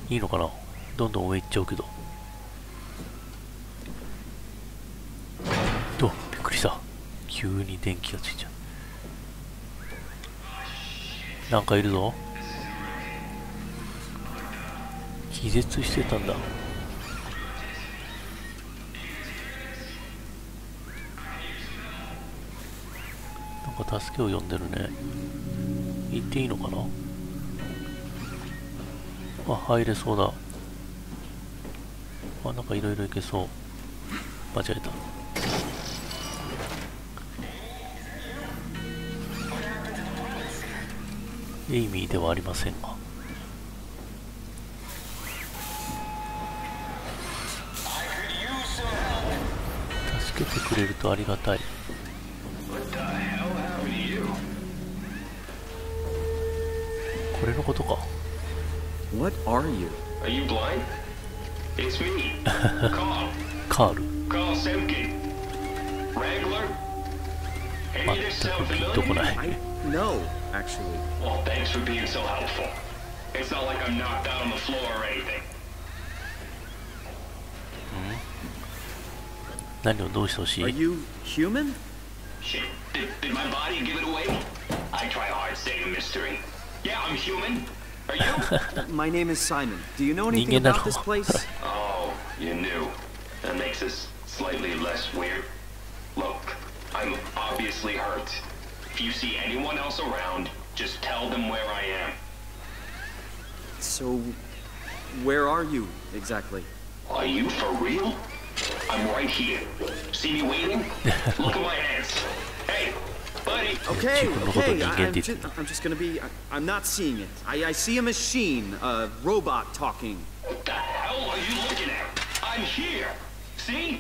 いいのかな。どんどん上行っちゃうけど。びっくりした。急に電気がついちゃう。なんかいるぞ。気絶してたんだ。なんか助けを呼んでるね。行っていいのかな。あ、入れそうだ。あ、なんかいろいろいけそう。間違えた。エイミーではありませんが。助けてくれるとありがたい。これのことか。 What are you? Are you blind? It's me, Carl. カール。 Carl Semkin. Wrangler? Any of this 全 sound くピンとこ familiar? ない。 I no, actually. Well, thanks for being so helpful. It's not like I'm knocked out on the floor or anything. 何をどうしてほし Are い？ you human? Shit, did my body give it away? I try hard staying a mystery. Yeah, I'm human. Are you? My name is Simon. Do you know anything 人間だろ about this place? Oh, you knew. That makes this slightly less weird. Look, I'm obviously hurt. If you see anyone else around, just tell them where I am. So, where are you exactly? Are you for real? I'm right here. See me waiting? Look at my hands. Hey, buddy. Okay, okay. I'm I'm just gonna be. I'm not seeing it. I see a machine, a robot talking. What the hell are you looking at? I'm here. See?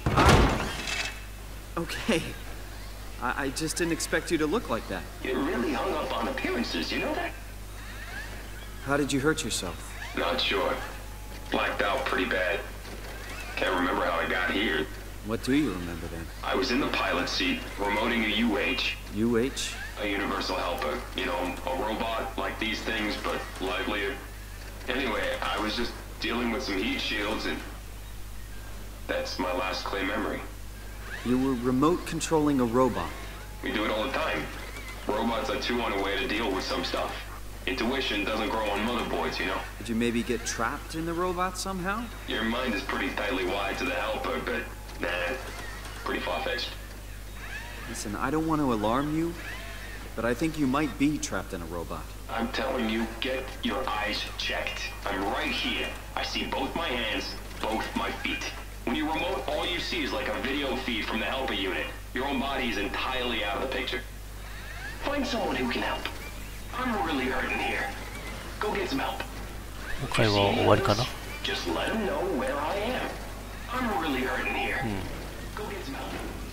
Okay. I just didn't expect you to look like that. You're really hung up on appearances, you know that? How did you hurt yourself? Not sure. Blacked out pretty bad. Can't remember how I got here. What do you remember then? I was in the pilot seat, remoting a UH. UH? A universal helper. You know, a robot like these things, but livelier. Anyway, I was just dealing with some heat shields and... That's my last clear memory. You were remote controlling a robot. We do it all the time. Robots are too on a way to deal with some stuff. Intuition doesn't grow on motherboards, you know? Did you maybe get trapped in the robot somehow? Your mind is pretty tightly wired to the helper, but nah, pretty far-fetched. Listen, I don't want to alarm you, but I think you might be trapped in a robot. I'm telling you, get your eyes checked. I'm right here. I see both my hands, both my feet. When you remote, all you see is like a video feed from the helper unit. Your own body is entirely out of the picture. Find someone who can help. I'm really hurting here. Go get some help. 今回は終わりかな。 Just let them know where I am. I'm really hurting here. Go get some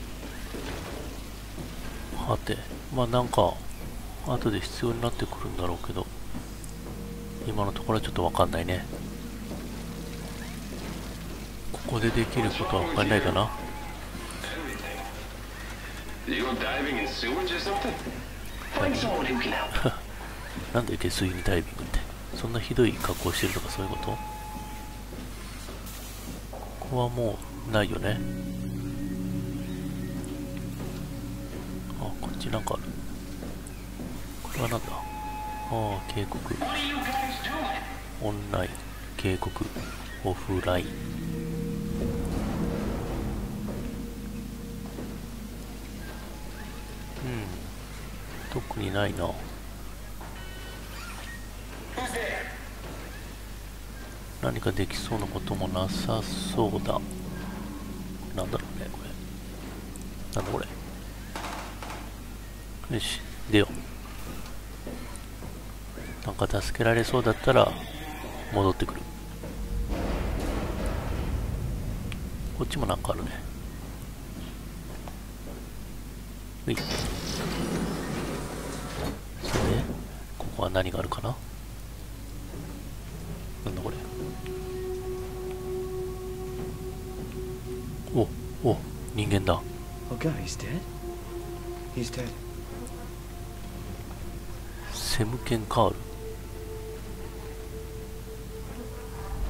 help. はて、まあなんか後で必要になってくるんだろうけど、今のところはちょっとわかんないね。ここでできることは他にないかな。 You go diving in sewage or something? Find someone who can help. なんで下水にダイビングって、そんなひどい格好してるとかそういうこと？ここはもうないよね。あ、こっちなんかある。これはなんだ。ああ、警告。オンライン、警告、オフライン。特にないな。何かできそうなこともなさそうだ。なんだろうね、これ。なんだこれ。よし、出よう。なんか助けられそうだったら戻ってくる。こっちもなんかあるね。うい。それで、ここは何があるかな。なんだこれ。お、人間だ。 Oh God, he's dead? He's dead. セムケンカール。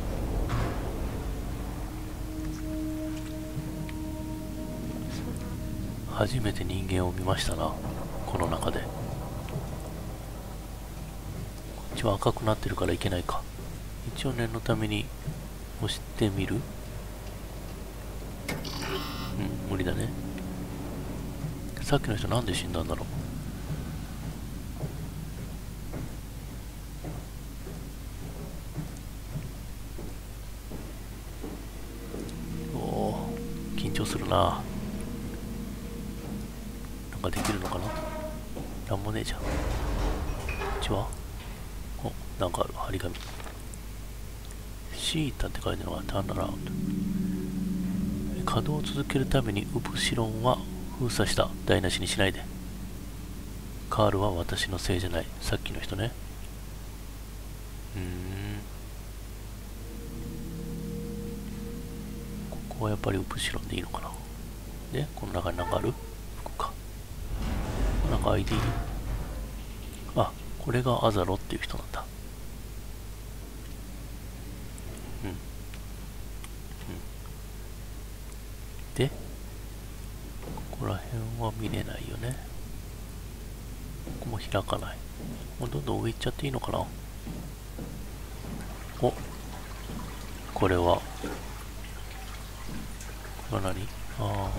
初めて人間を見ましたな、この中で。こっちは赤くなってるからいけないか。一応念のために押してみる。無理だね。さっきの人なんで死んだんだろう。おお、緊張するな。なんかできるのかな。なんもねえじゃん。こっちはなんかある。張り紙。シータって書いてるのがターンアラウンド。稼働を続けるためにウプシロンは封鎖した。台無しにしないで。カールは私のせいじゃない。さっきの人ね。ここはやっぱりウプシロンでいいのかな。で、この中に何かある？服か。なんか ID。あ、これがアザロっていう人なんだ。で、ここら辺は見れないよね。ここも開かない。もうどんどん上行っちゃっていいのかな。お、これは何？ああ、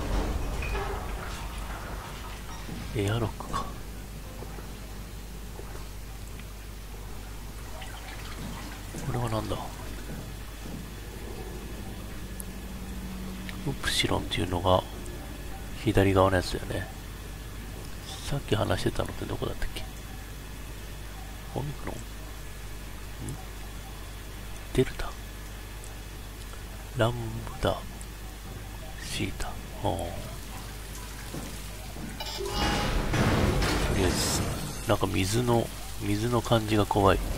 エアロックか。これはなんだ。ウプシロンっていうのが左側のやつだよね。さっき話してたのってどこだったっけ。オミクロン？デルタ、ランブダ、シータ。とりあえずなんか水の感じが怖い。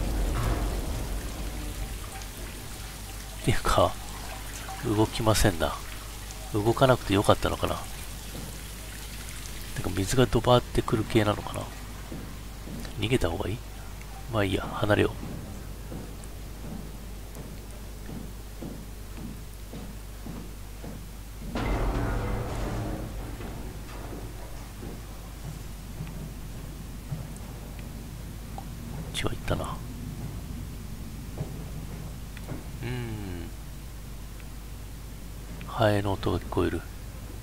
っていうか動きませんな。動かなくてよかったのかな。てか水がドバーってくる系なのかな。逃げた方がいい？まあいいや、離れよう。こっちは行ったな。ハエの音が聞こえる。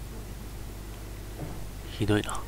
ひどいな。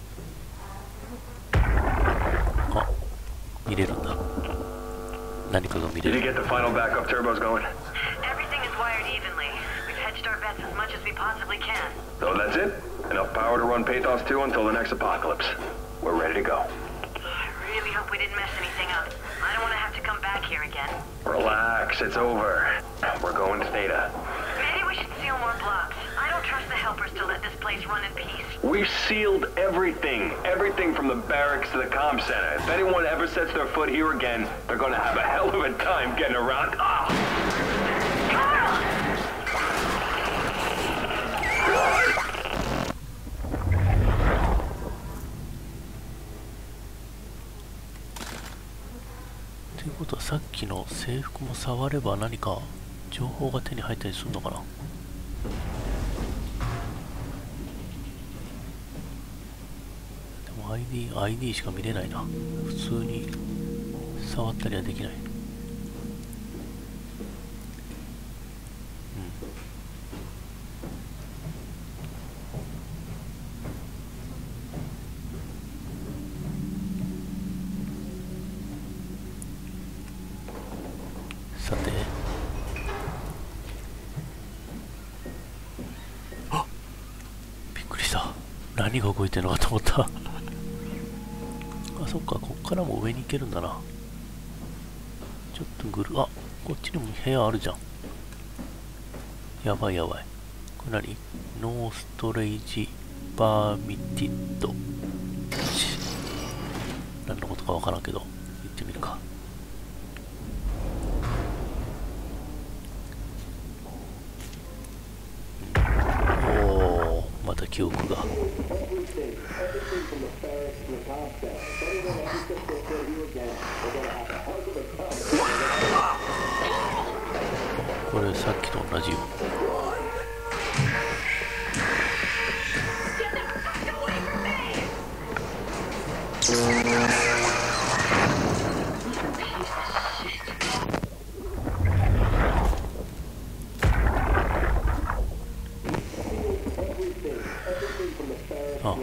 あ、見れるんだ。何かが見れる。 Did you get the final backup turbos going? Everything is wired evenly. We've hedged our bets as much as we possibly can. So that's it? Enough power to run Pathos 2 until the next apocalypse. We're ready to go. I really hope we didn't mess anything up. I don't want to have to come back here again. Relax, it's over. We're going to Theta. Maybe we should seal more blocks. I don't trust the helpers to let this place run in peace. We've sealed everything. Everything from the barracks to the comm center. If anyone ever sets their foot here again, they're gonna have a hell of a time getting around. Ah! Carl! ということはさっきの制服も触れば何か情報が手に入ったりするのかな。でも ID しか見れないな。普通に触ったりはできない。さて、あっ、びっくりした。何が動いてるのかと思った。あ、そっか、こっからも上に行けるんだな。ちょっとあ、こっちにも部屋あるじゃん。やばいやばい。これ何？ノーストレージパーミティッド。何のことかわからんけど、行ってみるか。また記憶が。これさっきと同じよ。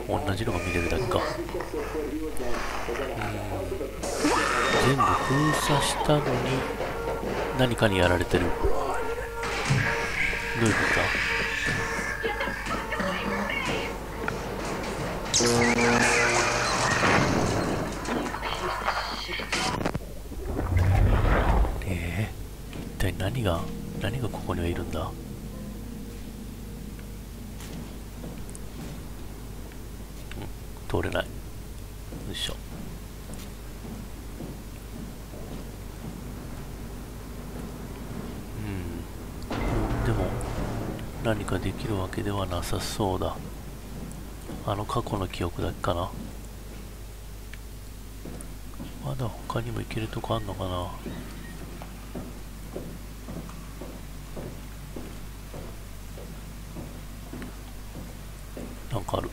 同じのが見れるだけか。全部封鎖したのに何かにやられてる。どういうことだ。一体何がここにはいるんだ。通れない。よいしょ。でも何かできるわけではなさそうだ。過去の記憶だけかな。まだ他にも行けるとこあんのかな。なんかある。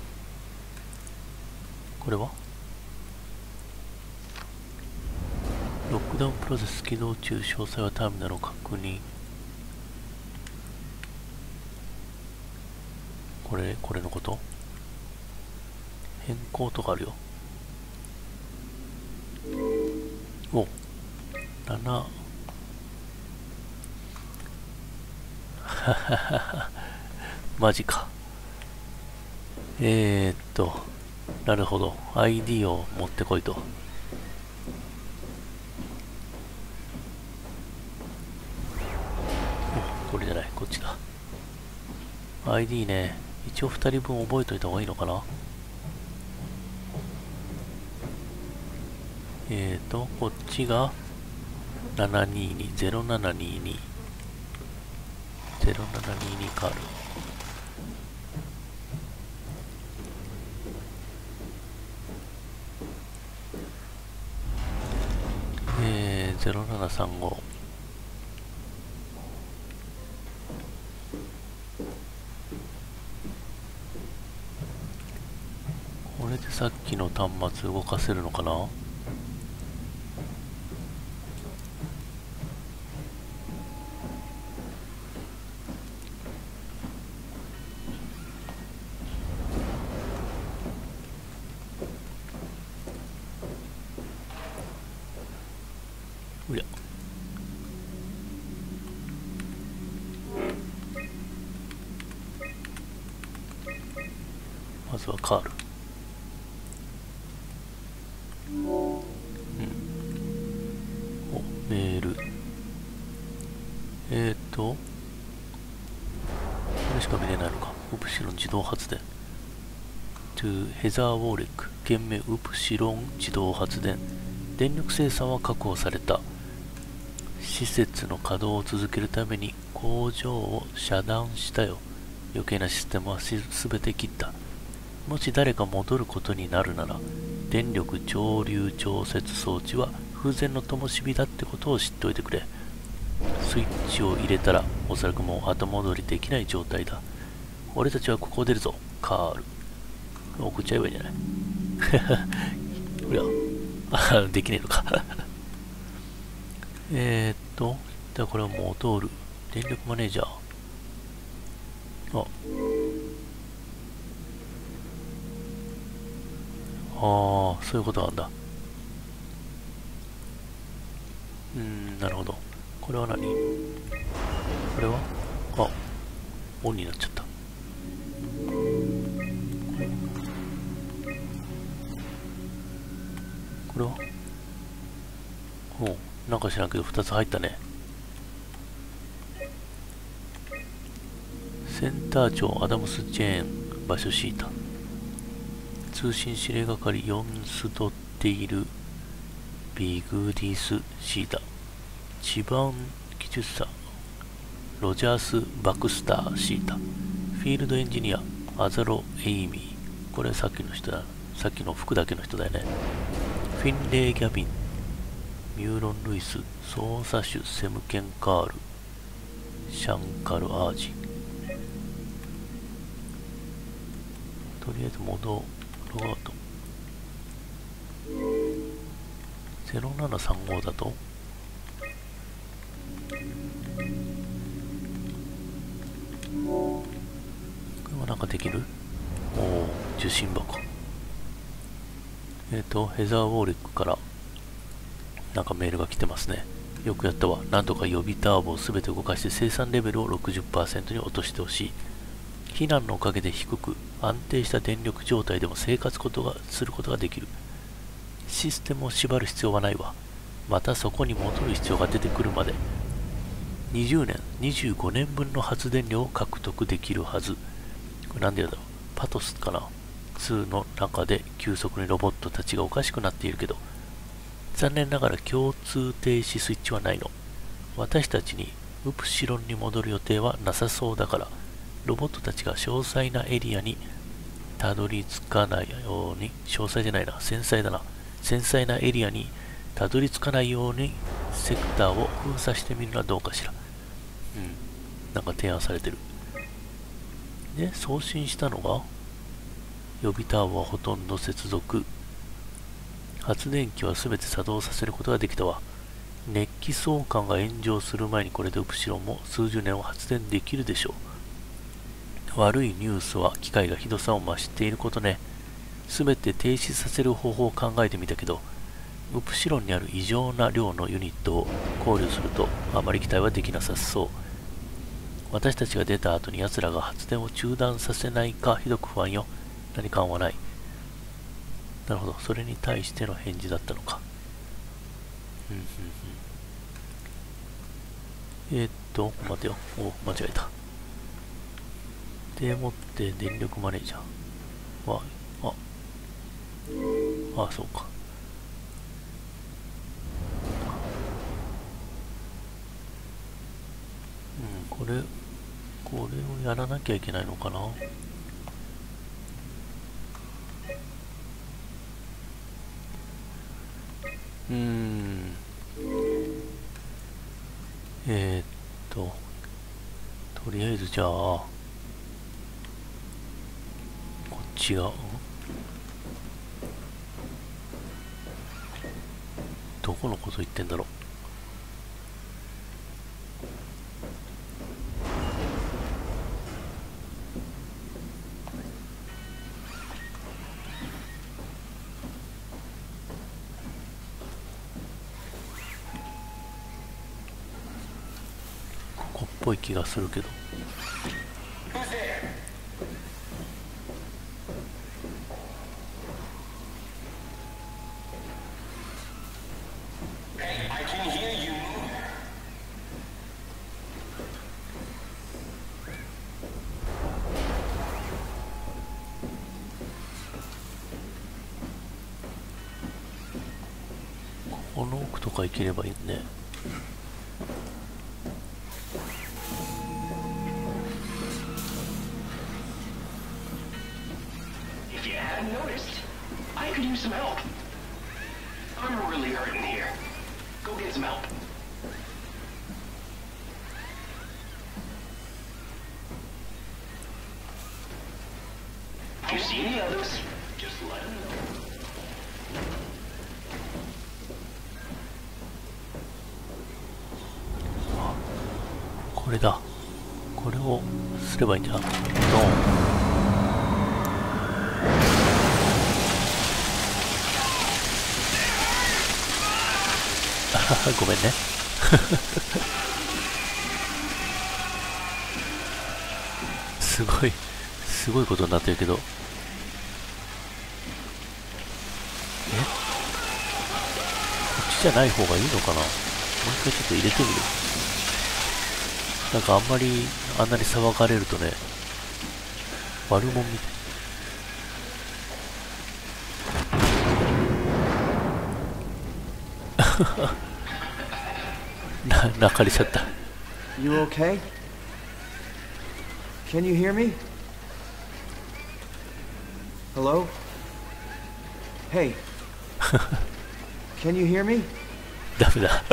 これはロックダウンプロセス起動中、詳細はターミナルを確認。これのこと？変更とかあるよ。お、7。マジか。なるほど。ID を持ってこいと。これじゃない、こっちだ。ID ね。一応2人分覚えといた方がいいのかな。こっちが722、0722。0722カール。0735。これでさっきの端末動かせるのかな。うや。まずはカール。お、メール。これしか見れないのか。ウプシロン自動発電。to ヘザー・ウォーレック。県名ウプシロン自動発電。電力生産は確保された。施設の稼働を続けるために工場を遮断したよ。余計なシステムはすべて切った。もし誰か戻ることになるなら、電力潮流調節装置は風前の灯火だってことを知っておいてくれ。スイッチを入れたらおそらくもう後戻りできない状態だ。俺たちはここを出るぞ、カール。送っちゃえばいいんじゃない。ほら、できねえのか。じゃあこれはモトール。電力マネージャー。そういうことなんだ。なるほど。これは何？これはオンになっちゃった。これはなんか知らんけど2つ入ったね。センター長アダムス・ジェーン、場所シータ。通信指令係ヨンスドっているビグディス・シータ。地盤技術者ロジャース・バクスター・シータ。フィールドエンジニアアザロ・エイミー。これさっきの人だ。さっきの服だけの人だよね。フィンレイ・ギャビン、ミューロン・ルイス、操作手セムケン・カール、シャンカル・アージ。とりあえずモードログアウト。0735だとこれはなんかできる？受信箱。 ヘザー・ウォーレックからなんかメールが来てますね。よくやったわ。なんとか予備ターボをすべて動かして生産レベルを 60% に落としてほしい。避難のおかげで低く安定した電力状態でも生活することができる。システムを縛る必要はないわ。またそこに戻る必要が出てくるまで20年、25年分の発電量を獲得できるはず。これなんでやだろう。パトスかな。2の中で急速にロボットたちがおかしくなっているけど、残念ながら共通停止スイッチはないの。私たちにウプシロンに戻る予定はなさそうだから、ロボットたちが詳細なエリアにたどり着かないように、詳細じゃないな、繊細だな。繊細なエリアにたどり着かないようにセクターを封鎖してみるのはどうかしら。なんか提案されてる。で、送信したのが、予備ターボはほとんど接続。発電機は全て作動させることができたわ。熱気相関が炎上する前にこれでウプシロンも数十年を発電できるでしょう。悪いニュースは機械がひどさを増していることね。全て停止させる方法を考えてみたけど、ウプシロンにある異常な量のユニットを考慮するとあまり期待はできなさそう。私たちが出た後に奴らが発電を中断させないかひどく不安よ。何かはない。なるほど、それに対しての返事だったのか。待てよ。間違えた。でもって電力マネージャーは、そうか。これをやらなきゃいけないのかな。とりあえずじゃあ、こっちが、どこのこと言ってんだろう。ここっぽい気がするけど。この奥とか行ければいいね。 If you hadn't noticed, I could use some help. I'm really hurting here. Go get some help. If you see any others, just let them know. これだ。これをすればいいんじゃん。ドン。ごめんね。すごいことになってるけど。こっちじゃない方がいいのかな。もう一回ちょっと入れてみる。なんかあんなに騒がれるとね、悪者みたい。泣かれちゃった。 You okay? Can you hear me? Hello? Hey. Can you hear me? ダメだ。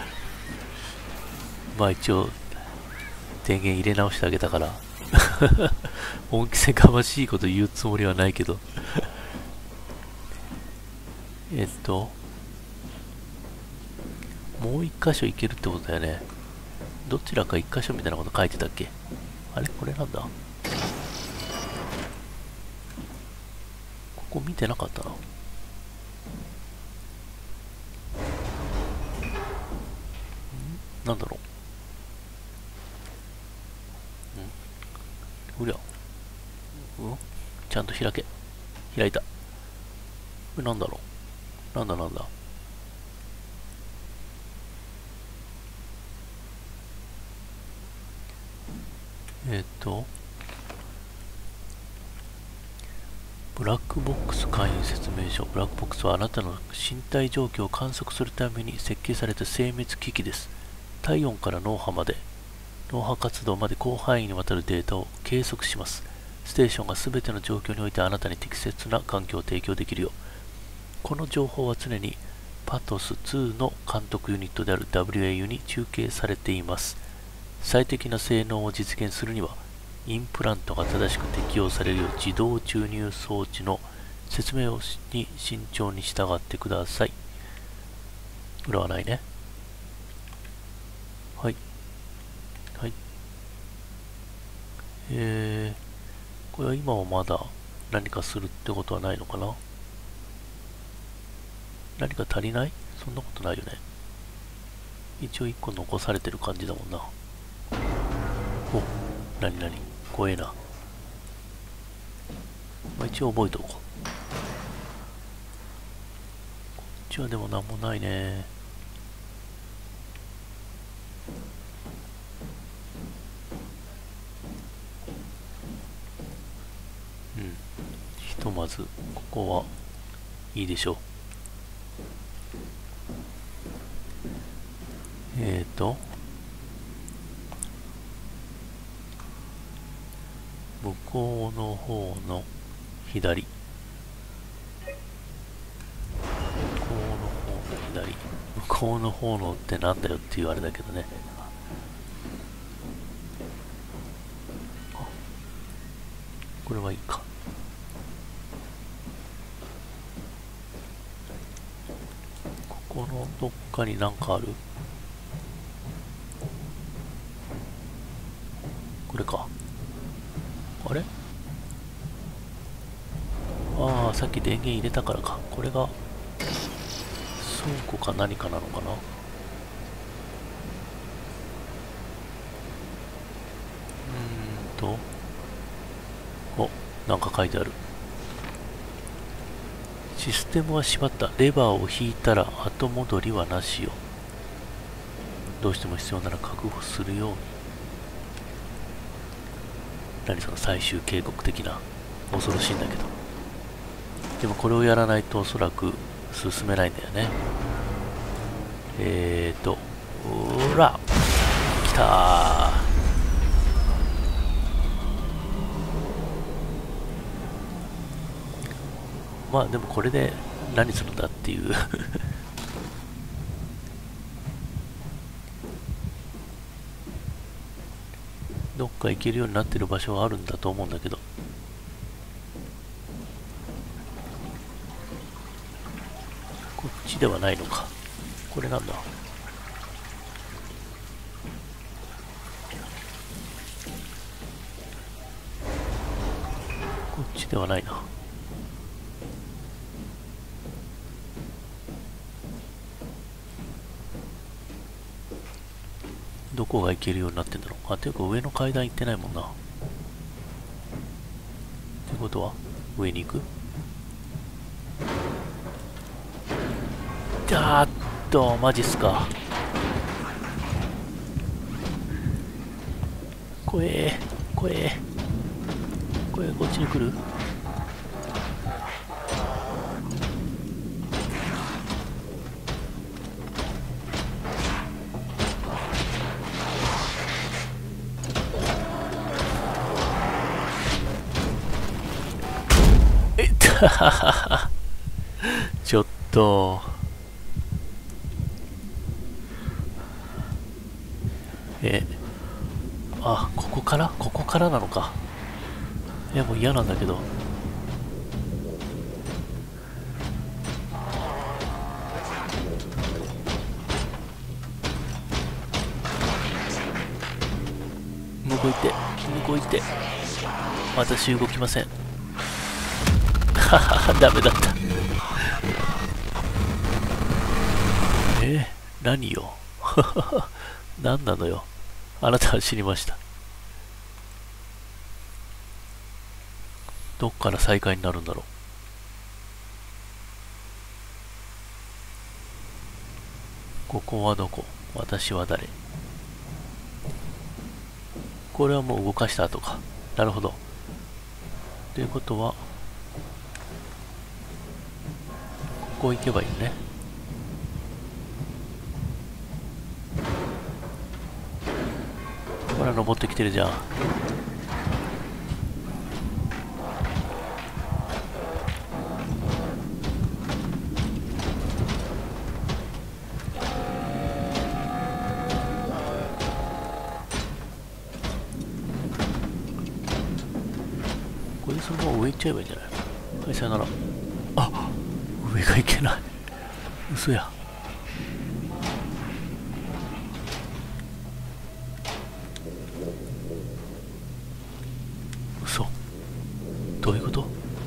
まあ一応電源入れ直してあげたから恩着せがましいこと言うつもりはないけどもう一箇所行けるってことだよね。どちらか一箇所みたいなこと書いてたっけ。あれこれなんだ。ここ見てなかったな。 なんだろう。うりゃ。ちゃんと開け。開いた。これなんだろう。なんだ。ブラックボックス会員説明書。ブラックボックスはあなたの身体状況を観測するために設計された精密機器です。体温から脳波活動まで広範囲にわたるデータを計測します。ステーションが全ての状況においてあなたに適切な環境を提供できるよう。この情報は常にパトス2の監督ユニットである WAU に中継されています。最適な性能を実現するには、インプラントが正しく適用されるよう自動注入装置の説明に慎重に従ってください。裏はないね。はい。これは今はまだ何かするってことはないのかな。何か足りない？そんなことないよね。一応1個残されてる感じだもんな。お、何怖えな。まあ、一応覚えておこう。こっちはでも何もないね。ひとまずここはいいでしょう。向こうの方の左。向こうの方のってなんだよっていうあれだけどね。これはいいか。ここのどっかになんかある？これか。あれ？ああ、さっき電源入れたからか。これが倉庫か何かなのかな。お、なんか書いてある。システムは閉まった。レバーを引いたら後戻りはなしよ。どうしても必要なら確保するように。何その最終警告的な。恐ろしいんだけど。でもこれをやらないとおそらく進めないんだよね。ほら来たー。まあでもこれで何するんだっていうどっか行けるようになってる場所があるんだと思うんだけど。こっちではないのか。これなんだ。こっちではないな。どこが行けるようになってんだろう。あ、ていうか上の階段行ってないもんな。ってことは上に行く？あーっと、マジっすか。怖え、こっちに来る？ちょっとあ、ここからなのか。いや、もう嫌なんだけど。向こう行って。私動きません。はは、ダメだった。何よ。 何なのよ。あなたは死にました。どっから再会になるんだろう。ここはどこ？私は誰？これはもう動かした後か。なるほど。ということは、ここ行けばいいね。ほら、登ってきてるじゃん。これでそのまま上行っちゃえばいいんじゃない？はい、さよなら。あ、上が行けない。嘘や。嘘。どういうこと？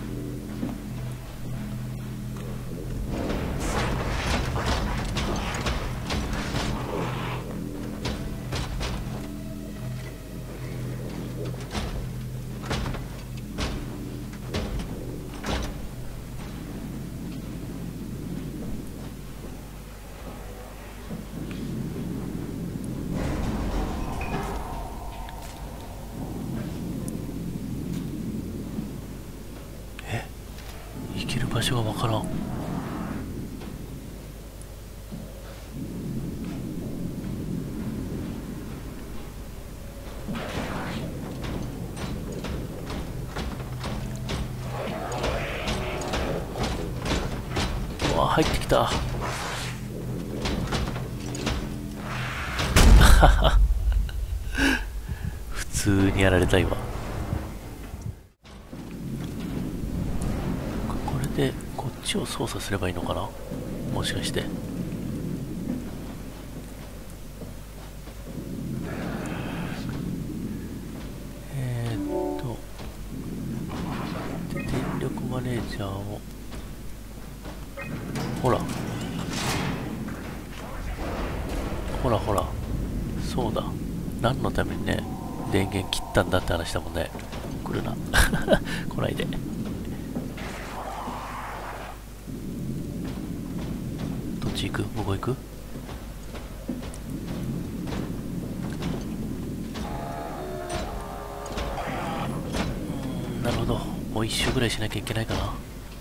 行ける場所がわからん。うわ、入ってきた。普通にやられた今。これでこっちを操作すればいいのかな、もしかして。で電力マネージャーを、ほらほらほら、そうだ、何のためにね電源切ったんだって話だもんね。来るな来ないで。どっち行く？向こう行く？なるほど、もう一周ぐらいしなきゃいけないかな。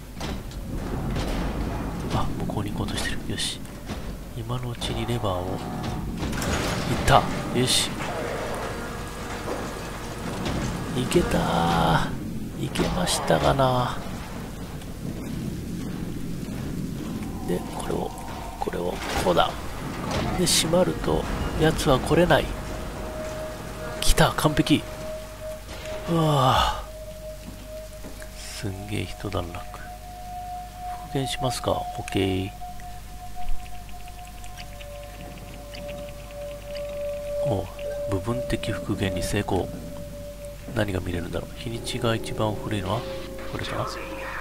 あ、向こうに行こうとしてる。よし、今のうちにレバーを。いった。よし、いけたー。いけましたがな。でこれをこうだ。で閉まるとやつは来れない。来た、完璧。うわー、すんげえ一段落。復元しますか。 OK。 おう、部分的復元に成功。何が見れるんだろう。日にちが一番古いのはこれかな。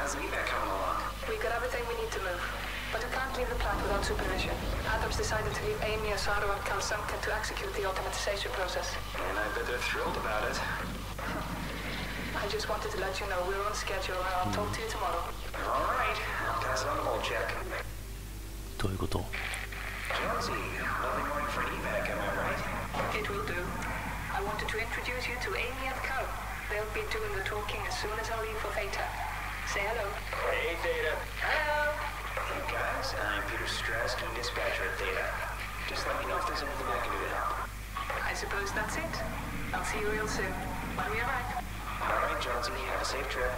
Adams decided to leave Amy, Asaro, and Kalsanka to execute the automatization process. And I bet they're thrilled about it. I just wanted to let you know we're on schedule, and I'll talk to you tomorrow. All right, I'll pass it on the whole check. どういうこと？ Jonesy, early morning for evac, am I right? It will do. I wanted to introduce you to Amy and Cal. They'll be doing the talking as soon as I leave for Theta. Say hello. Hey, Theta. Hello. Hey, guys, I'm Peter Strasky, dispatcher at Theta. Just let me know if there's anything I can do to help. I suppose that's it. I'll see you real soon. When we arrive. All right, Jonesy, have a safe trip.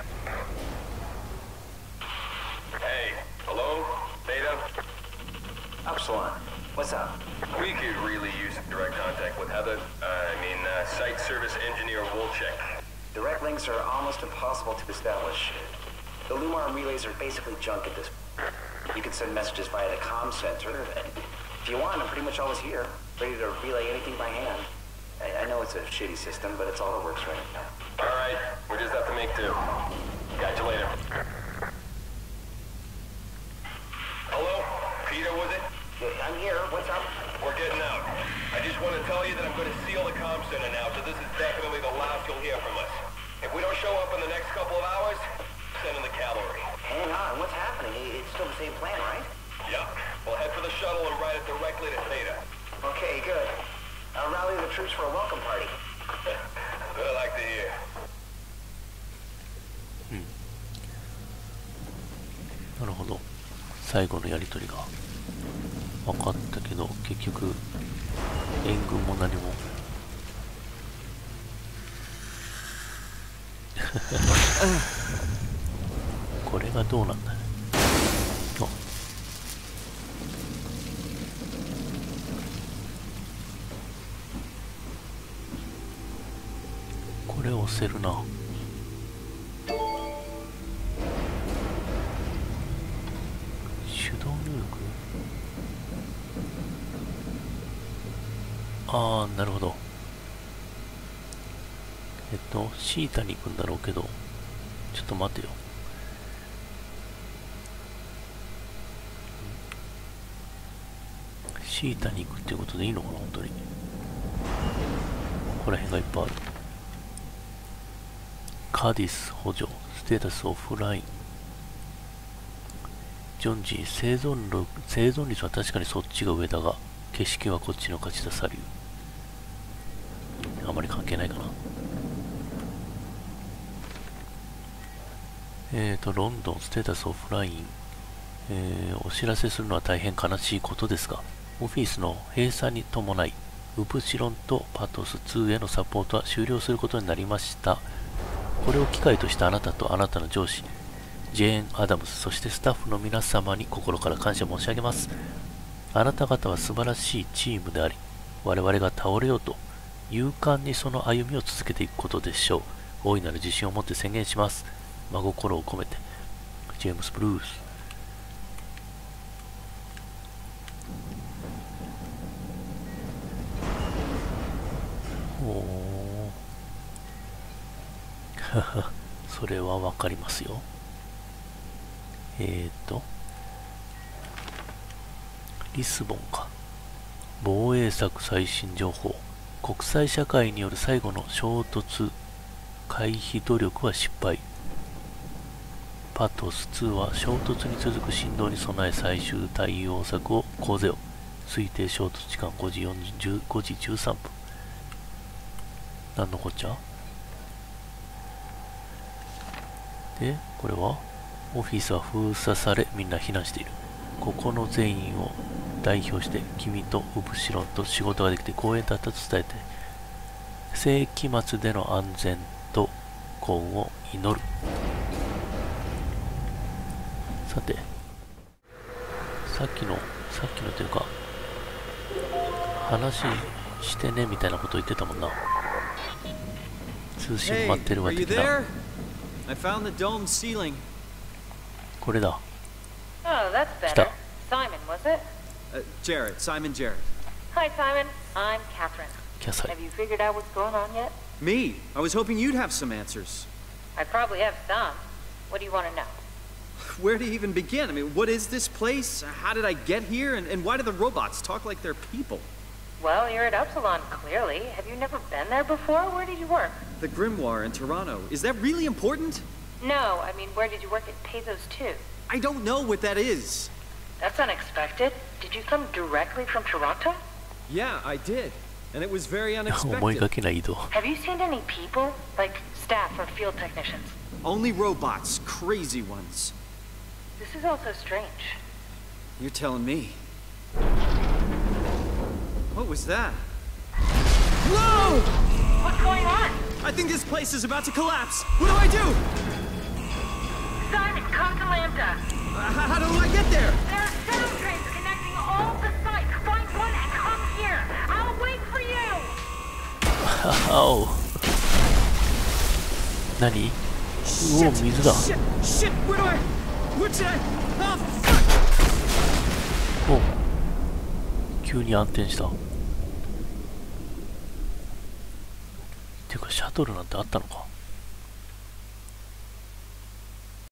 Hey, hello? Theta? Upsilon, what's up? We could really use direct contact with Heather. Site service engineer Wolchek. Direct links are almost impossible to establish. The Lumar relays are basically junk at this point. You can send messages via the comm center, and if you want, I'm pretty much always here, ready to relay anything by hand. I know it's a shitty system, but it's all that works right now. All right, we just have to make do. Catch you later. Hello? Peter, was it? I'm here. What's up? We're getting out. I just just want to tell you that I'm going to seal the comm center now, so this is definitely the last you'll hear from us. If we don't show up in the next couple of hours, send in the cavalry. Hang on, what's happening? It's still the same plan, right? Yup. We'll head for the shuttle and ride it directly to Theta. Okay, good. I'll rally the troops for a welcome party. That's what I like to hear. なるほど。最後のやりとりが分かったけど、結局援軍も何もこれがどうなんだね。これ押せるな。手動入力。ああ、なるほど。シータに行くんだろうけど、ちょっと待てよ。シータに行くっていうことでいいのかな、本当に。ここら辺がいっぱいある。カディス補助、ステータスオフライン。ジョンジー、生存率は確かにそっちが上だが、景色はこっちの勝ちだ、サリュー。あまり関係ないかな。ロンドン、ステータスオフライン。お知らせするのは大変悲しいことですが、オフィスの閉鎖に伴い、ウプシロンとパトス2へのサポートは終了することになりました。これを機会としてあなたとあなたの上司、ジェーン・アダムス、そしてスタッフの皆様に心から感謝申し上げます。あなた方は素晴らしいチームであり、我々が倒れようと、勇敢にその歩みを続けていくことでしょう。大いなる自信を持って宣言します。真心を込めて、ジェームス・ブルース。おー。それはわかりますよ。リスボンか。防衛策最新情報。国際社会による最後の衝突回避努力は失敗。パトス2は衝突に続く振動に備え最終対応策を講ぜよ。推定衝突時間5時13分。なんのこっちゃで、これはオフィスは封鎖されみんな避難している。ここの全員を代表して君とウプシロンと仕事ができて光栄だったと伝えて、世紀末での安全と幸運を祈る。さて、さっきのというか話してねみたいなこと言ってたもんな。通信待ってるわ的な。 I found the dome ceiling. これだ。 Oh, that's better. Simon, was it? Jarrett, Simon Jarrett. Hi, Simon. I'm Catherine. キャサリ Have you figured out what's going on yet? Me? I was hoping you'd have some answers. I probably have some. What do you want to know? Where to even begin? I mean, what is this place? How did I get here? And why do the robots talk like they're people? Well, you're at Upsilon, clearly. Have you never been there before? Where did you work? The Grimoire in Toronto. Is that really important? No, I mean, where did you work at Pezos 2? I don't know what that is. That's unexpected. Did you come directly from Toronto? Yeah, I did. And it was very 思いが unexpected. けない移動。 Have you seen any people? Like staff or field technicians? Only robots, crazy ones. This is also strange. You're telling me. What was that? Whoa! What's going on? I think this place is about to collapse. What do I do? Simon, come to Lambda. How do I get there? There are 7 trains connecting all the sites. Find one and come here. I'll wait for you. おう。何？うお、水だ。 Shit! Where do I? What should I? Oh, fuck! おう。急に暗転した。ていうかシャトルなんてあったのか。